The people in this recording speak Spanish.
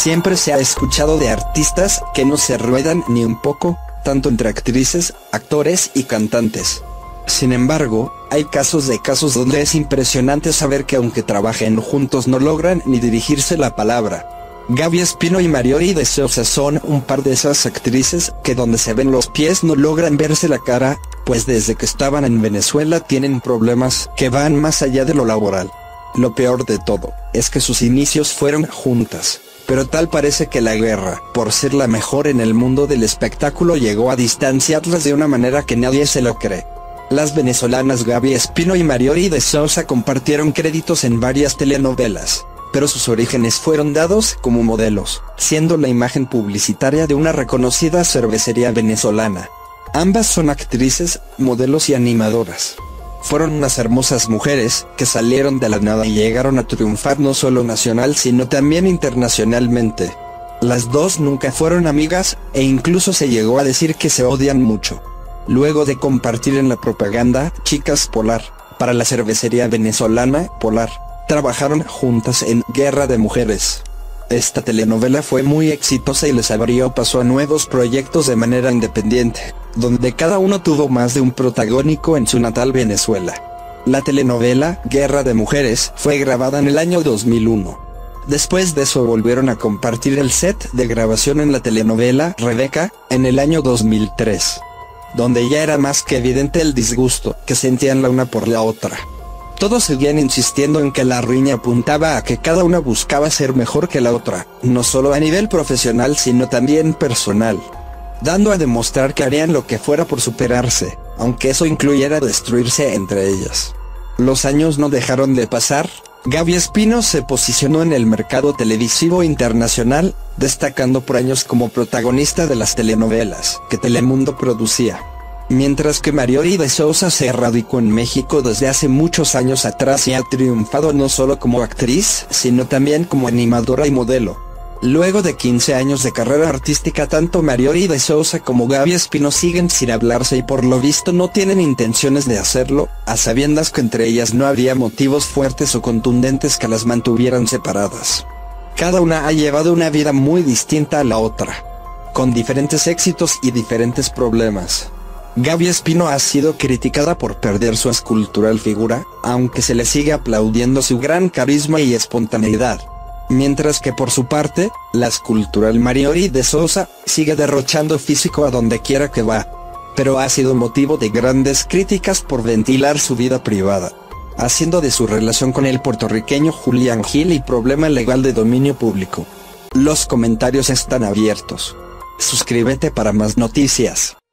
Siempre se ha escuchado de artistas que no se ruedan ni un poco, tanto entre actrices, actores y cantantes. Sin embargo, hay casos donde es impresionante saber que aunque trabajen juntos no logran ni dirigirse la palabra. Gaby Espino y Mariorie de Sousa son un par de esas actrices que donde se ven los pies no logran verse la cara, pues desde que estaban en Venezuela tienen problemas que van más allá de lo laboral. Lo peor de todo, es que sus inicios fueron juntas, pero tal parece que la guerra, por ser la mejor en el mundo del espectáculo, llegó a distanciarlas de una manera que nadie se lo cree. Las venezolanas Gaby Espino y Mariorie de Sousa compartieron créditos en varias telenovelas, pero sus orígenes fueron dados como modelos, siendo la imagen publicitaria de una reconocida cervecería venezolana. Ambas son actrices, modelos y animadoras. Fueron unas hermosas mujeres que salieron de la nada y llegaron a triunfar no solo nacional sino también internacionalmente. Las dos nunca fueron amigas, e incluso se llegó a decir que se odian mucho. Luego de compartir en la propaganda Chicas Polar, para la cervecería venezolana Polar, trabajaron juntas en Guerra de Mujeres. Esta telenovela fue muy exitosa y les abrió paso a nuevos proyectos de manera independiente, donde cada uno tuvo más de un protagónico en su natal Venezuela. La telenovela Guerra de Mujeres fue grabada en el año 2001. Después de eso volvieron a compartir el set de grabación en la telenovela Rebeca, en el año 2003. Donde ya era más que evidente el disgusto que sentían la una por la otra. Todos seguían insistiendo en que la riña apuntaba a que cada una buscaba ser mejor que la otra, no solo a nivel profesional sino también personal, dando a demostrar que harían lo que fuera por superarse, aunque eso incluyera destruirse entre ellas. Los años no dejaron de pasar. Gaby Espino se posicionó en el mercado televisivo internacional, destacando por años como protagonista de las telenovelas que Telemundo producía. Mientras que Mariorie de Sousa se radicó en México desde hace muchos años atrás y ha triunfado no solo como actriz, sino también como animadora y modelo. Luego de 15 años de carrera artística, tanto Mariorie de Sousa como Gaby Espino siguen sin hablarse y por lo visto no tienen intenciones de hacerlo, a sabiendas que entre ellas no habría motivos fuertes o contundentes que las mantuvieran separadas. Cada una ha llevado una vida muy distinta a la otra, con diferentes éxitos y diferentes problemas. Gaby Espino ha sido criticada por perder su escultural figura, aunque se le sigue aplaudiendo su gran carisma y espontaneidad. Mientras que por su parte, la escultural Mariorie de Sousa sigue derrochando físico a donde quiera que va. Pero ha sido motivo de grandes críticas por ventilar su vida privada, haciendo de su relación con el puertorriqueño Julián Gil y problema legal de dominio público. Los comentarios están abiertos. Suscríbete para más noticias.